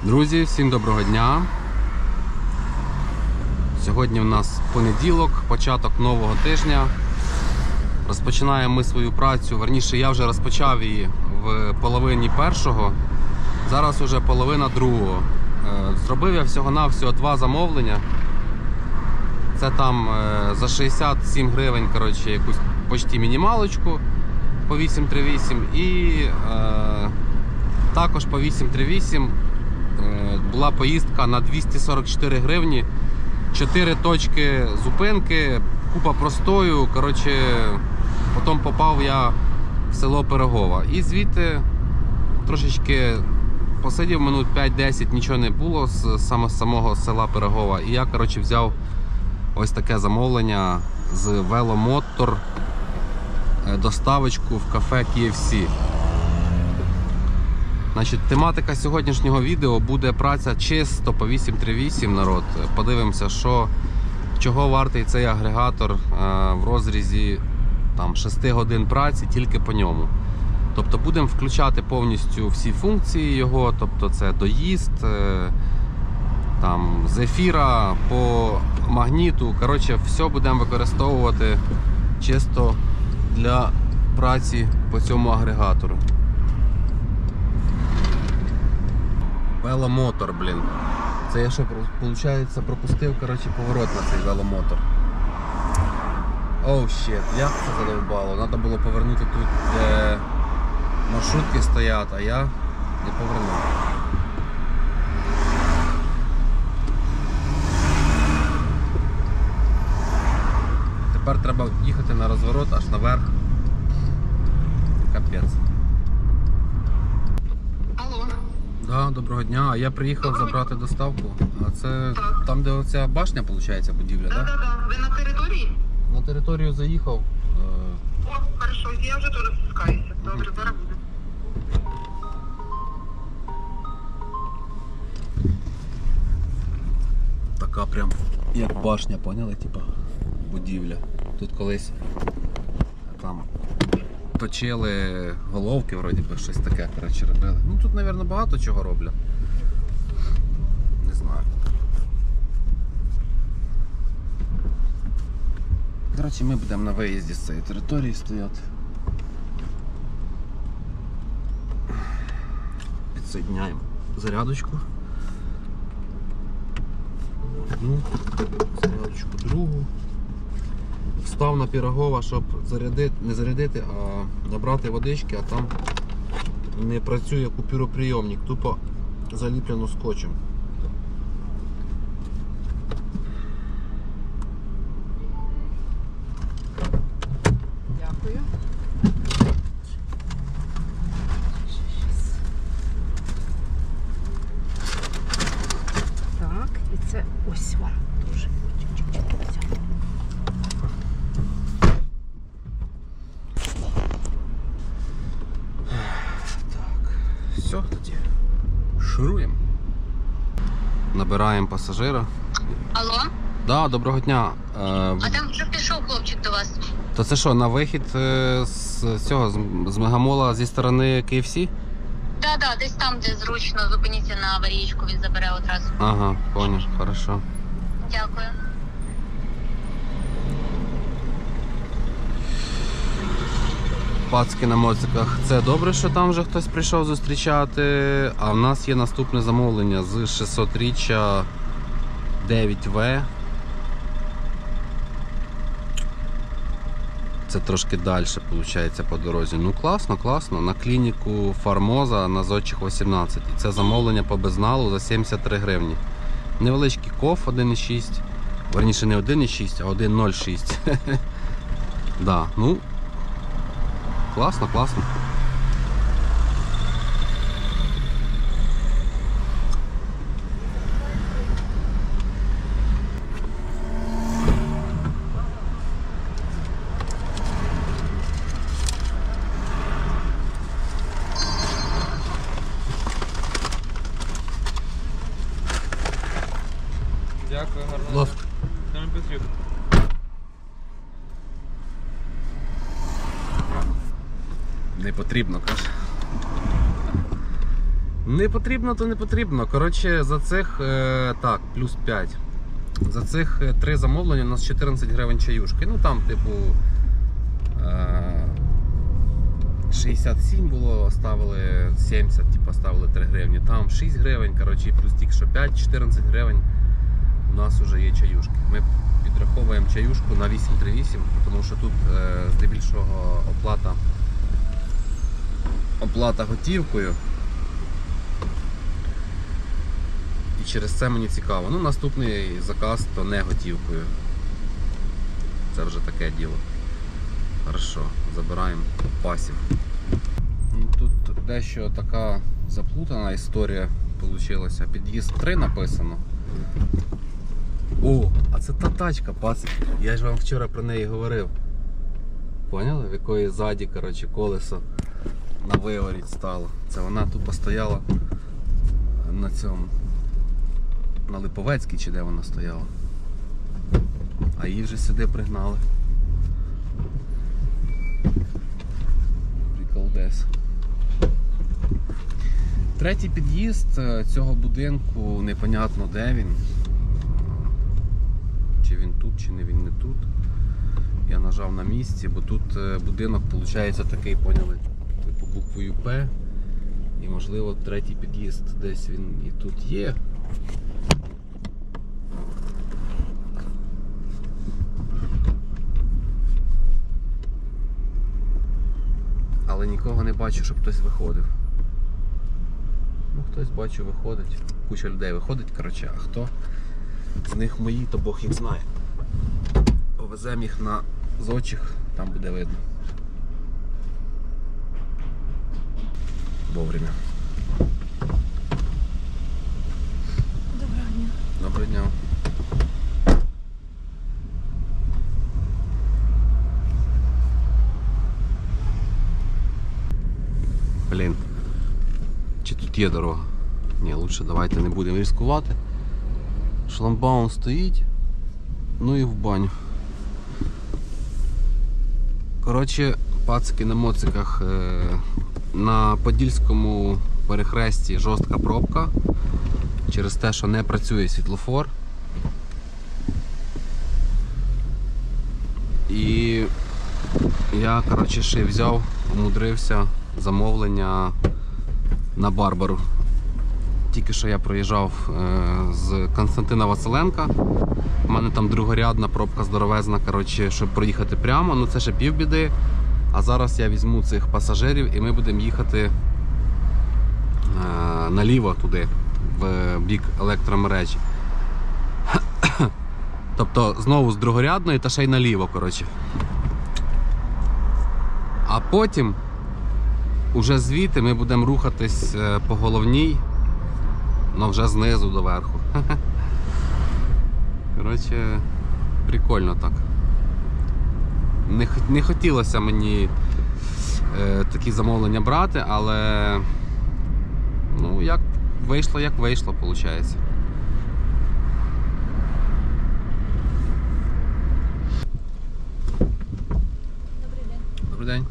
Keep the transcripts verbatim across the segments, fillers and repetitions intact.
Друзі, всім доброго дня. Сьогодні у нас понеділок, початок нового тижня. Розпочинаємо ми свою працю, верніше я вже розпочав її в половині першого, зараз уже половина другого. Зробив я всього-навсього два замовлення. Це там за шістдесят сім гривень, коротше, якусь почти мінімалочку по вісім три вісім і е, також по вісім три вісім е, була поїздка на двісті сорок чотири гривні, чотири точки зупинки, купа простою, коротше, потім попав я в село Пирогово і звідти трошечки посидів минут п'ять-десять, нічого не було з саме самого села Пирогова, і я, коротше, взяв ось таке замовлення з Веломотор, доставочку в кафе кей еф сі. Значить, тематика сьогоднішнього відео буде праця чисто по вісім три вісім, народ. Подивимося, що, чого вартий цей агрегатор в розрізі там, шести годин праці тільки по ньому. Тобто будемо включати повністю всі функції його, тобто це доїзд, там, з ефіра по магніту, коротше, все будемо використовувати чисто для праці по цьому агрегатору. Веломотор, блін. Це я що, виходить, пропустив, коротше, поворот на цей веломотор. Оу, щет, як це задовбало. Треба було повернути тут, де маршрутки стоять, а я не повернув. Тепер треба їхати на розворот аж наверх. Капець. Алло. Да, доброго дня. А я приїхав забрати доставку. А це так. Там, де оця башня, виходить, будівля, так? Так, так, так. Ви на території? На територію заїхав. О, хорошо. Я вже теж спускаюся. Добре, зараз буде. Така прям, як башня, поняли, типа будівля. Тут колись там точили головки, вроді би, щось таке, коротше, робили. Ну тут, мабуть, багато чого роблять. Не знаю. Коротше, ми будемо на виїзді з цієї території стояти. Підсоединяємо зарядочку. Одну, зарядочку другу. Встав на Пирогова, щоб зарядити, не зарядити, а набрати водички, а там не працює купюроприйомник, тупо заліплено скотчем. Дякую. Так, і це ось вам дуже. Все, тоді шуруємо. Набираємо пасажира. Алло? Да, доброго дня. Е, А там вже пішов хлопчик до вас. То це що, на вихід е, з цього, з, з Мегамола зі сторони кей еф сі? Так, да, да, десь там, де зручно, зупиніться на аварійку, він забере одразу. Ага, понял, хорошо. Дякую. Пацки на моциках. Це добре, що там вже хтось прийшов зустрічати. А в нас є наступне замовлення з шістсотріччя дев'ять ве. Це трошки далі, виходить, по дорозі. Ну класно, класно. На клініку Формоза на Зодчих вісімнадцять. І це замовлення по безналу за сімдесят три гривні. Невеличкий коф один і шість. Верніше не один і шість, а один нуль шість. Да, ну класно, класно. Дякую, гарно. Ласка. Не потрібно. Не потрібно, каже. Не потрібно, то не потрібно. Коротше, за цих, е, так, плюс п'ять. За цих е, три замовлення у нас чотирнадцять гривень чаюшки. Ну там, типу, е, шістдесят сім було, ставили сімдесят, типу, ставили три гривні. Там шість гривень, коротше, і плюс тільки що п'ять-чотирнадцять гривень у нас вже є чаюшки. Ми підраховуємо чаюшку на вісім три вісім, тому що тут е, здебільшого оплата, оплата готівкою. І через це мені цікаво. Ну, наступний заказ то не готівкою. Це вже таке діло. Хорошо, забираємо пасів. Тут дещо така заплутана історія вийшла. Під'їзд три написано. О, а це та тачка, пасик. Я ж вам вчора про неї говорив. Поняли? В якої ззаді, коротше, колесо на виворіт стало. Це вона тут постояла на цьому. На Липовецькій чи де вона стояла. А її вже сюди пригнали. Приколдес. Третій під'їзд цього будинку, непонятно де він. Чи він тут, чи не він не тут. Я нажав на місці, бо тут будинок, виходить, такий, поняли, типу буквою П. І можливо третій під'їзд десь він і тут є. Але нікого не бачу, щоб хтось виходив. Ну, хтось, бачу, виходить. Куча людей виходить, коротше, а хто з них мої, то Бог їх знає. Повеземо їх на Зочих, там буде видно. Вовремя. Доброго дня. Доброго дня. Блін. Чи тут є дорога? Ні, лучше давайте не будемо ризикувати. Шламбаум стоїть. Ну і в баню. Коротше, пацики на моциках. На Подільському перехресті жорстка пробка. Через те, що не працює світлофор. І я, коротше, ще взяв, умудрився замовлення на Барбару. Тільки що я проїжджав е, з Константина Василенка. У мене там другорядна пробка здоровезна, коротше, щоб проїхати прямо, ну це ще півбіди. А зараз я візьму цих пасажирів і ми будемо їхати е, наліво туди, в бік електромережі. Тобто знову з другорядної та ще й наліво, коротше. А потім уже звідти ми будемо рухатись по головній, але вже знизу до верху. Коротше, прикольно так. Не, не хотілося мені е, такі замовлення брати, але ну, як вийшло, як вийшло, виходить. Добрий день. Добрий день.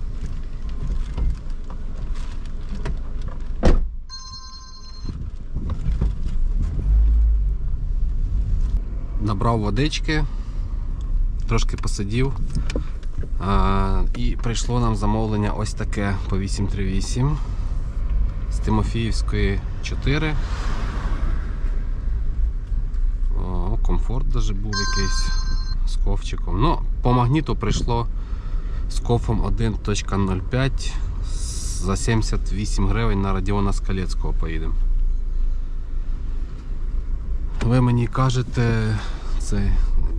Набрав водички, трошки посидів, а, і прийшло нам замовлення ось таке по вісім три вісім з Тимофіївської чотири. О, комфорт навіть був якийсь з ковчиком. Ну, по магніту прийшло з кофом один нуль п'ять за сімдесят вісім гривень на Радіона Скалецького поїдемо. Ви мені кажете, це,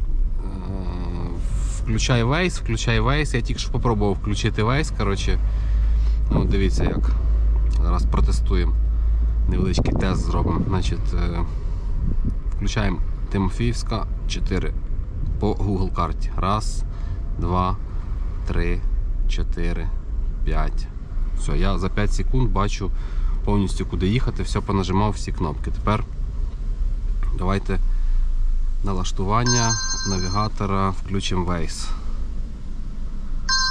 включай Waze, включай Waze. Я тільки що спробував включити Waze, коротше. Ну, дивіться як. Зараз протестуємо. Невеличкий тест зробимо. Значить, включаємо Тимофіївська чотири по Google карті. Раз, два, три, чотири, п'ять. Все, я за п'ять секунд бачу повністю куди їхати, все понажимав всі кнопки. Тепер давайте налаштування навігатора включимо Waze.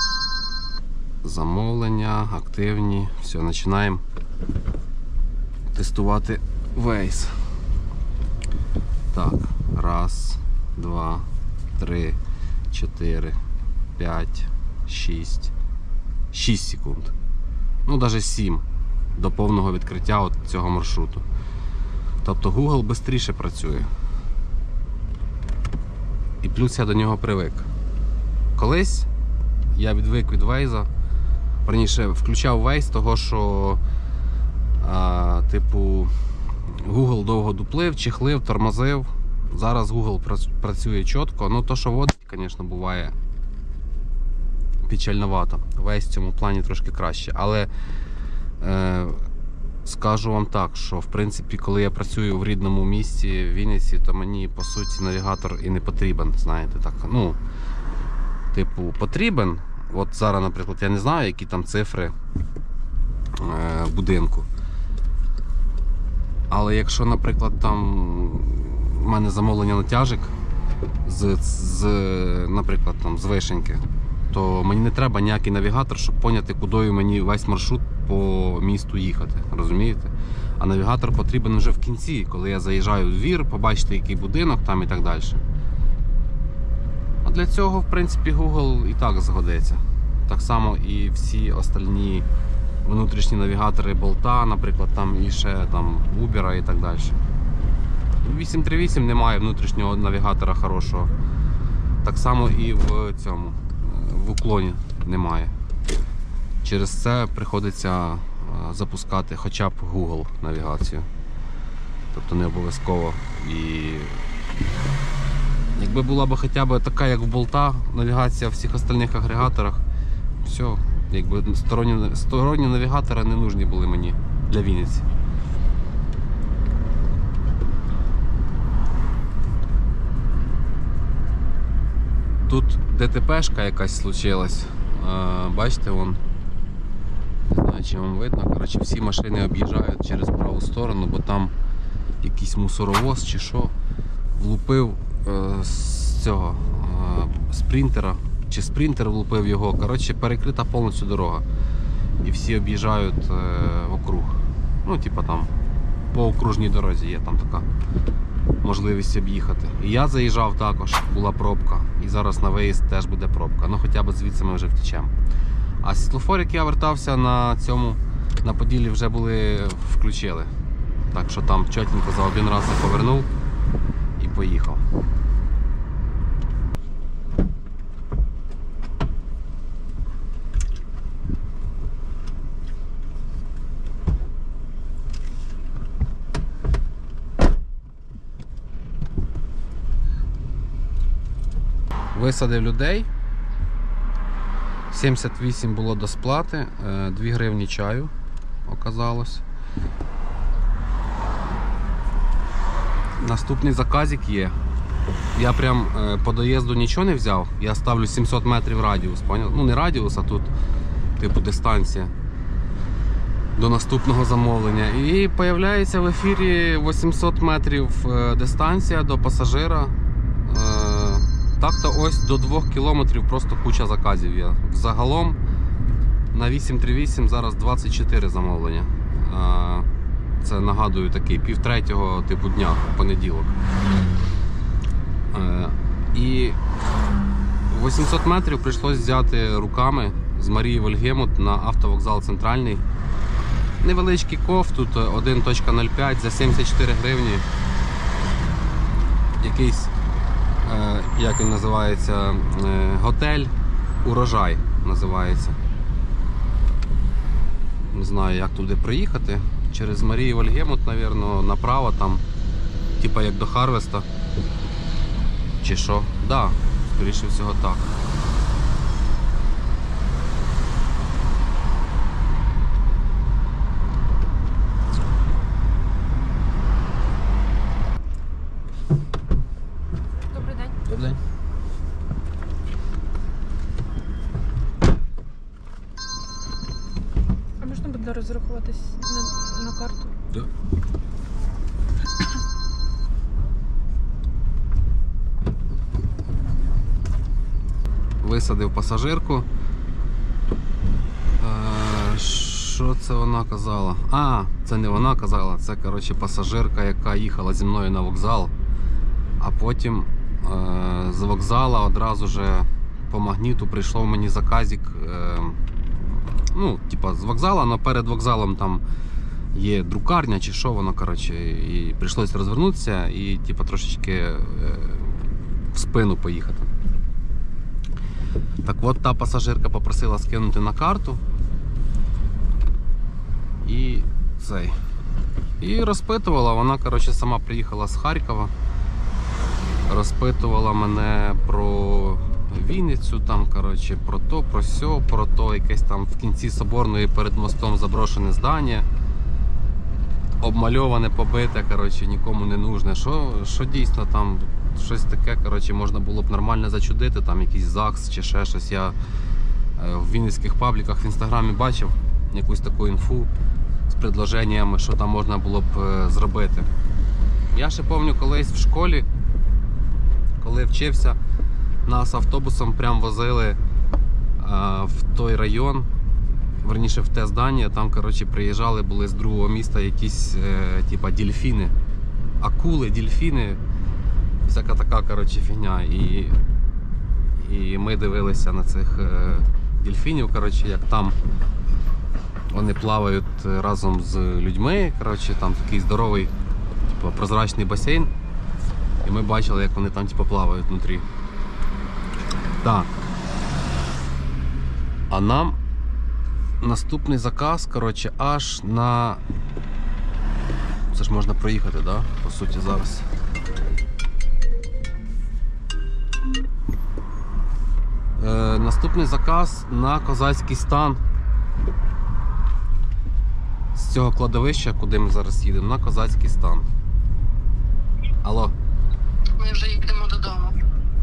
Замовлення, активні. Все, починаємо тестувати Waze. Так, раз, два, три, чотири, п'ять, шість. шість секунд. Ну, навіть сім до повного відкриття от цього маршруту. Тобто Google швидше працює. І плюс я до нього привик. Колись я відвик від Waze, верніше, включав Waze того, що а, типу Google довго дуплив, чехлив, тормозив. Зараз Google працює чітко. Ну то, що водить, звісно, буває печальновато. Waze в цьому плані трошки краще. Але е, скажу вам так, що в принципі, коли я працюю в рідному місті, в Вінниці, то мені по суті навігатор і не потрібен, знаєте, так. Ну, типу, потрібен. От зараз, наприклад, я не знаю, які там цифри е, будинку. Але якщо, наприклад, там у мене замовлення на тяжик з, з, наприклад, там, з Вишеньки, то мені не треба ніякий навігатор, щоб поняти, куди мені весь маршрут по місту їхати. Розумієте? А навігатор потрібен вже в кінці, коли я заїжджаю в двір, побачити, який будинок там і так далі. А для цього, в принципі, Google і так згодиться. Так само і всі остальні внутрішні навігатори Болта, наприклад, там і ще там Uber і так далі. вісім три вісім немає внутрішнього навігатора хорошого. Так само і в цьому, в уклоні немає. Через це приходиться запускати хоча б Google навігацію. Тобто не обов'язково. І якби була б хоча б така, як в Болта, навігація в всіх остальних агрегаторах, все, якби сторонні, сторонні навігатори не нужні були мені для Вінниці. Тут ДТПшка якась случилась. Бачите, вон, не знаю, чи вам видно. Коротше, всі машини об'їжджають через праву сторону, бо там якийсь мусоровоз чи що влупив е, з цього е, спринтера, чи спринтер влупив його. Коротше, перекрита повністю дорога. І всі об'їжджають е, округ. Ну, типа там по окружній дорозі є там така можливість об'їхати. І я заїжджав також, була пробка. І зараз на виїзд теж буде пробка. Ну хоча б звідси ми вже втічемо. А світлофор, як я вертався на цьому, на Поділлі, вже були включили. Так що там чотенько за один раз я повернув і поїхав. Висадив людей, сімдесят вісім було до сплати, дві гривні чаю оказалось. Наступний заказик є. Я прям по доїзду нічого не взяв, я ставлю сімсот метрів радіус, поняв? Ну не радіус, а тут типу дистанція до наступного замовлення. І з'являється в ефірі вісімсот метрів дистанція до пасажира. Так-то ось до двох кілометрів просто куча заказів є. Загалом на вісім три вісім зараз двадцять чотири замовлення. Це, нагадую, такий півтретього типу дня, понеділок. І вісімсот метрів прийшлось взяти руками з Марії Вольгемут на автовокзал Центральний. Невеличкий ков, тут один нуль п'ять за сімдесят чотири гривні. Якийсь, як він називається, готель Урожай називається. Не знаю, як туди приїхати. Через Марію Вольгемут, мабуть, направо там, типа як до Харвеста. Чи що? Так, да, скоріше всього так. Добрий день. Добрий день. А можна буде розрахуватись на, на карту? Да. Висадив пасажирку. Що Що це вона казала? А, це не вона казала, це, коротше, пасажирка, яка їхала зі мною на вокзал, а потім е- з вокзала одразу же по магніту прийшов мені заказик. Е- ну, типа з вокзала, але перед вокзалом там є друкарня чи що воно, коротше, і прийшлося розвернутися і типа трошечки е- в спину поїхати. Так от та пасажирка попросила скинути на карту. І цей. І розпитувала, вона, коротше, сама приїхала з Харкова. Розпитувала мене про Вінницю, там, коротше, про то, про сьо, про то, якесь там в кінці Соборної перед мостом заброшене здання. Обмальоване, побите, коротше, нікому не нужне. Що, що дійсно там щось таке, коротше, можна було б нормально зачудити, там якийсь ЗАГС чи ще щось. Я в вінницьких пабліках в інстаграмі бачив якусь таку інфу з предложеннями, що там можна було б зробити. Я ще пам'ятаю, колись в школі, коли вчився, нас автобусом прям возили а, в той район, верніше в те здання, там, коротше, приїжджали, були з другого міста якісь е, типа дельфіни, акули, дельфіни, всяка така, коротше, фігня. І, і ми дивилися на цих е, дельфінів, коротше, як там вони плавають разом з людьми, коротше, там такий здоровий, типу, прозрачний басейн. І ми бачили, як вони там типу, плавають внутрі. Так. А нам наступний заказ, коротше, аж на... Це ж можна проїхати, да? По суті, зараз. Е, наступний заказ на Козацький стан. З цього кладовища, куди ми зараз їдемо, на Козацький стан. Алло. Ми вже йдемо додому.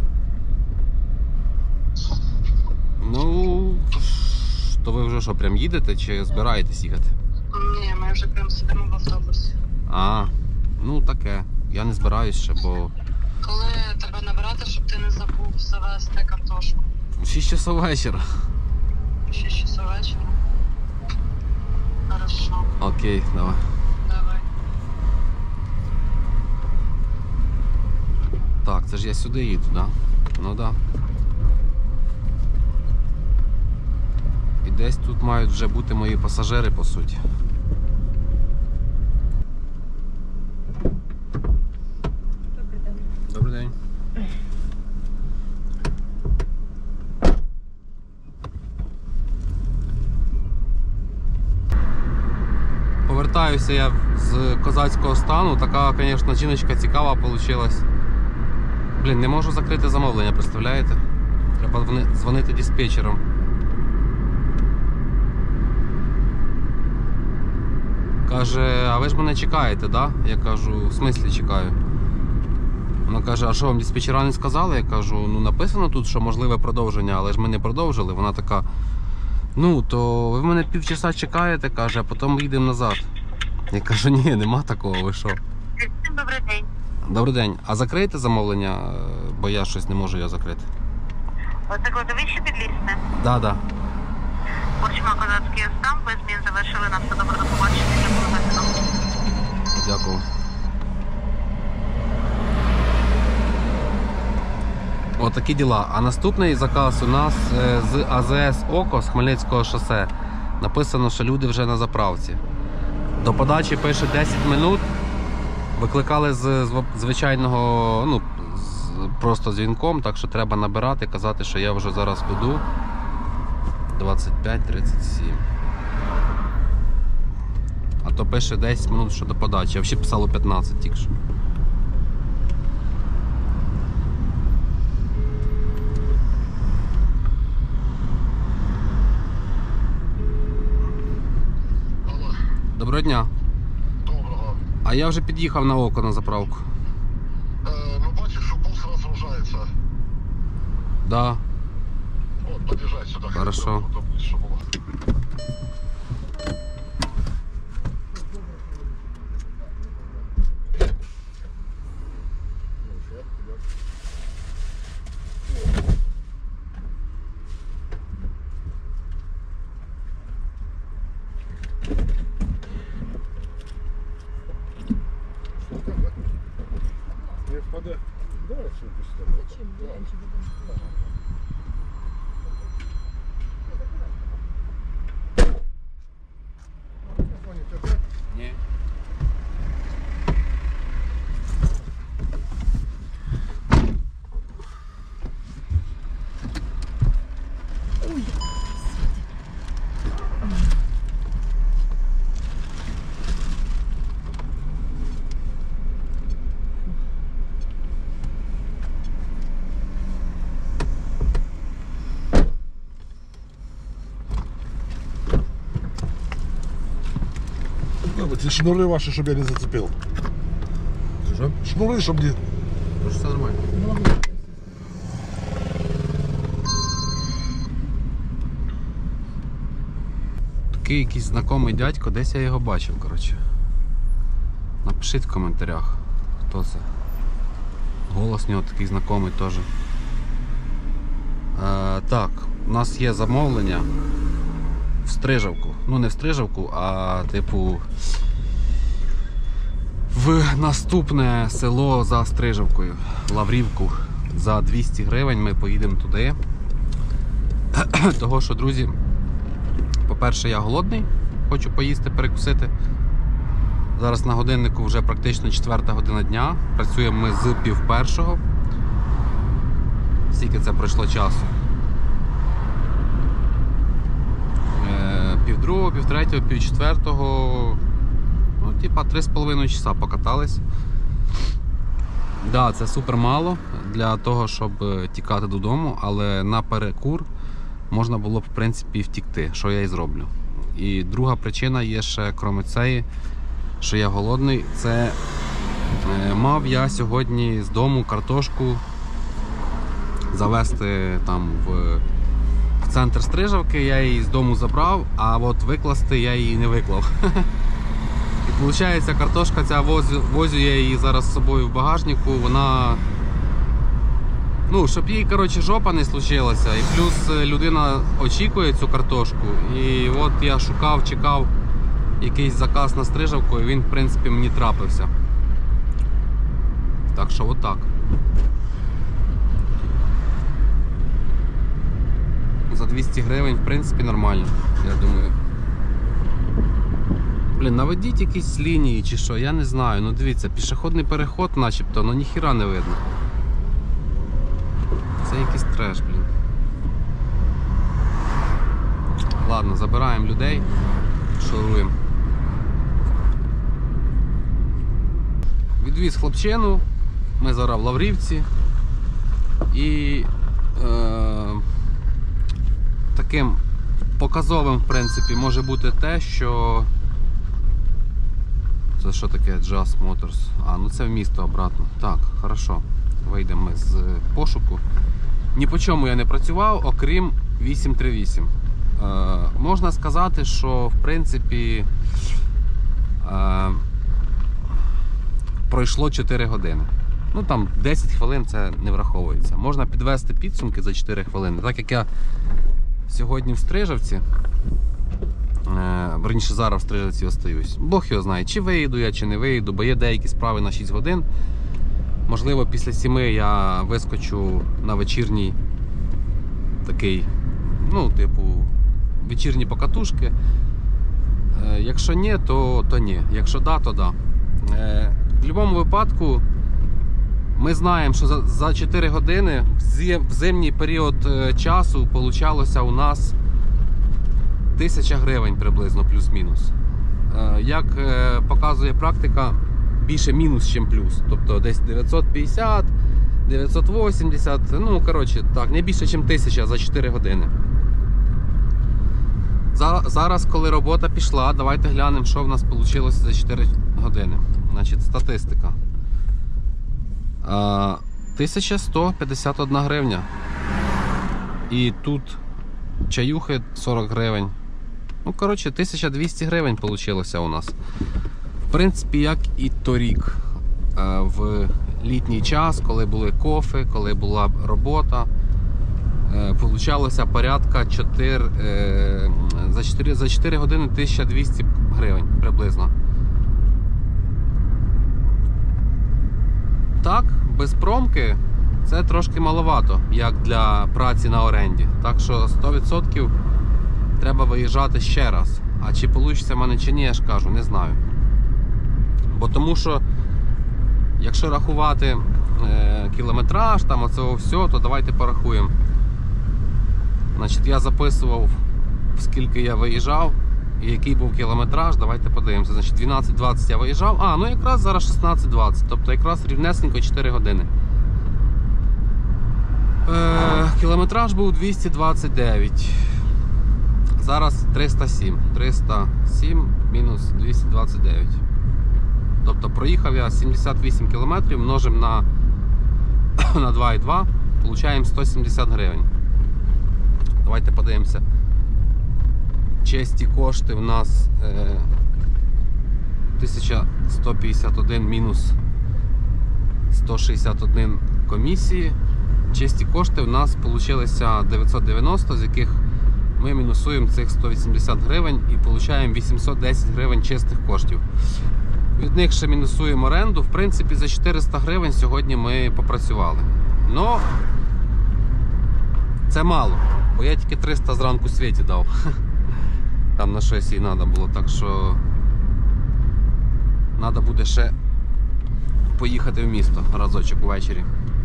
Ну, то ви вже що, прям їдете чи збираєтесь їхати? Ні, ми вже прям сидимо в автобусі. А, ну таке. Я не збираюсь ще, бо Коли тебе набирати, щоб ти не забув завести картошку? шість часов вечора. Ще часу вечора. Хорошо, Окей, давай. давай. Так, це ж я сюди їду, да? Ну да. І десь тут мають вже бути мої пасажири, по суті. Добрий день. Добрий день. Повертаюся я з Козацького стану. Така, звісно, жіночка цікава вийшла. Блін, не можу закрити замовлення, представляєте? Треба дзвонити диспетчерам. Каже, а ви ж мене чекаєте, да? Я кажу, в смислі чекаю. Вона каже, а що вам диспетчера не сказали? Я кажу, ну написано тут, що можливе продовження, але ж ми не продовжили. Вона така, ну то ви мене півчаса чекаєте, каже, а потім їдемо назад. Я кажу, ні, нема такого, ви що? Добрий день. Добрий день. А закриєте замовлення, бо я щось не можу його закрити. Це кладовище Підлісне. Да, да. Корчма Козацький стан, без змін завершили, на все добре, до побачення. Дякую. От такі діла. А наступний заказ у нас е, з АЗС ОКО, з Хмельницького шосе. Написано, що люди вже на заправці. До подачі пише десять минут. Викликали з, з звичайного, ну, з, просто дзвінком, так що треба набирати, казати, що я вже зараз буду. двадцять п'ять тридцять сім. А то пише десять минут, що до подачі. А взагалі писало п'ятнадцять тільки що. Доброго дня. Доброго. А я вже під'їхав на око на заправку. Е, ну бачиш, що бус розгружається. Да. От, під'їжджай сюди. Хорошо. Щоб ближче було. Не впаде. Давай все пустимо. Зачем? Я раньше буду. Ні. Ці шнури ваші, щоб я не зацепив. Що? Шнури, щоб не... Тож все нормально. Такий якийсь знайомий дядько, десь я його бачив, коротше. Напишіть в коментарях, хто це. Голос у нього такий знайомий теж. Е, так, у нас є замовлення в Стрижавку. Ну не в Стрижавку, а типу в наступне село за Стрижавкою, Лаврівку. За двісті гривень ми поїдемо туди. Того що, друзі, по-перше, я голодний, хочу поїсти, перекусити. Зараз на годиннику вже практично четверта година дня. Працюємо ми з пів першого. Скільки це пройшло часу? Пів другого, пів третього, пів четвертого. Ну, типа три з половиною часа покатались. Да, це супер мало для того, щоб тікати додому, але на перекур можна було б, в принципі, втікти, що я і зроблю. І друга причина є ще, крім цієї, що я голодний, це е, мав я сьогодні з дому картошку завезти там в, в центр Стрижавки, я її з дому забрав, а от викласти я її не виклав. І виходить, картошка ця возю, возю я її зараз з собою в багажнику, вона, ну, щоб їй, коротше, жопа не случилася, і плюс людина очікує цю картошку, і от я шукав, чекав якийсь заказ на Стрижавку, і він, в принципі, мені трапився. Так що от так. За двісті гривень, в принципі, нормально, я думаю. Блін, наведіть якісь лінії чи що, я не знаю. Ну дивіться, пішохідний переход начебто, ну ніхіра не видно. Це якийсь треш, блін. Ладно, забираємо людей, шуруємо. Відвіз хлопчину, ми зараз в Лаврівці. І е, таким показовим, в принципі, може бути те, що... Це що таке Jazz Motors? А, ну це в місто обратно. Так, хорошо. Вийдемо ми з пошуку. Ні по чому я не працював, окрім вісім три вісім. Е, можна сказати, що в принципі е, пройшло чотири години. Ну там десять хвилин це не враховується. Можна підвести підсумки за чотири хвилини. Так як я сьогодні в Стрижавці, верніше зараз в Стрижавці остаюсь. Бог його знає, чи виїду я, чи не виїду, бо є деякі справи на шість годин. Можливо, після сіми я вискочу на вечірній такий, ну, типу, вечірні покатушки. Якщо ні, то, то ні. Якщо да, то да. В будь-якому випадку ми знаємо, що за, за чотири години в зимній період часу получалося у нас тисяча гривень приблизно, плюс-мінус. Як показує практика, більше мінус, ніж плюс. Тобто десь дев'ятсот п'ятдесят, дев'ятсот вісімдесят, ну, коротше, так, не більше, ніж тисяча за чотири години. Зараз, коли робота пішла, давайте глянемо, що в нас вийшло за чотири години. Значить, статистика. тисяча сто п'ятдесят одна гривня. І тут чаюхи сорок гривень. Ну, коротше, тисяча двісті гривень вийшло у нас. В принципі, як і торік. В літній час, коли були кофи, коли була робота, получалося порядка чотири, за чотири, за чотири години тисяча двісті гривень приблизно. Так, без промки це трошки маловато, як для праці на оренді. Так що сто відсотків треба виїжджати ще раз. А чи вийде в мене чи ні, я ж кажу, не знаю. Бо тому що, якщо рахувати е, кілометраж, там оцього всього, то давайте порахуємо. Значить, я записував, скільки я виїжджав і який був кілометраж, давайте подивимося. Значить, дванадцять двадцять я виїжджав, а, ну якраз зараз шістнадцять двадцять, тобто якраз рівнесенько чотири години. Е, кілометраж був двісті двадцять дев'ять. Зараз триста сім. триста сім мінус двісті двадцять дев'ять. Тобто проїхав я сімдесят вісім кілометрів, множимо на, на два і два, получаємо сто сімдесят гривень. Давайте подивимося. Честі кошти в нас е, тисяча сто п'ятдесят один мінус сто шістдесят один комісії. Честі кошти в нас вийшли дев'ятсот дев'яносто, з яких ми мінусуємо цих сто вісімдесят гривень і отримуємо вісімсот десять гривень чистих коштів. Від них ще мінусуємо оренду. В принципі, за чотириста гривень сьогодні ми попрацювали. Но це мало, бо я тільки триста зранку Світі дав. Там на щось їй треба було, так що треба буде ще поїхати в місто разочок ввечері.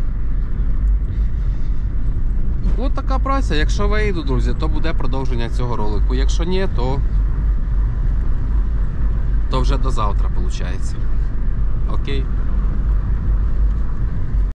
Ось така праця. Якщо вийду, друзі, то буде продовження цього ролику. Якщо ні, то то вже до завтра, виходить. Окей?